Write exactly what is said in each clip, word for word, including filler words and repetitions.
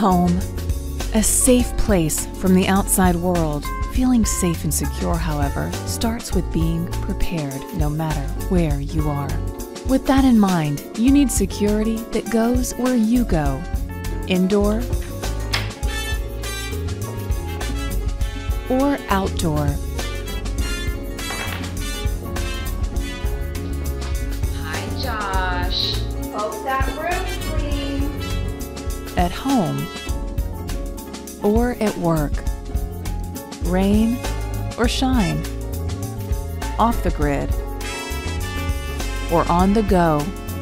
Home, a safe place from the outside world. Feeling safe and secure, however, starts with being prepared no matter where you are. With that in mind, you need security that goes where you go. Indoor or outdoor. Hi, Josh. Hope that room's clean. At home or at work. Rain or shine. Off the grid or on the go.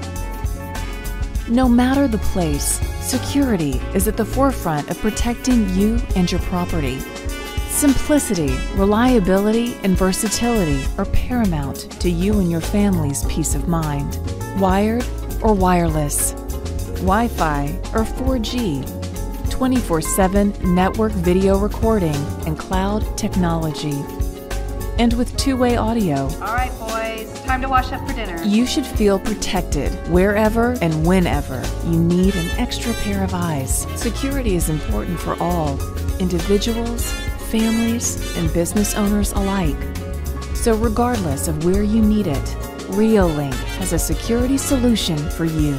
No matter the place, security is at the forefront of protecting you and your property. Simplicity, reliability, and versatility are paramount to you and your family's peace of mind. Wired or wireless, Wi-Fi or four G, twenty-four seven network video recording and cloud technology. And with two-way audio. All right, boys, time to wash up for dinner. You should feel protected wherever and whenever you need an extra pair of eyes. Security is important for all, individuals, families, and business owners alike. So regardless of where you need it, Reolink has a security solution for you.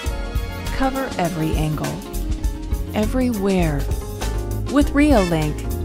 Cover every angle, everywhere. With Reolink,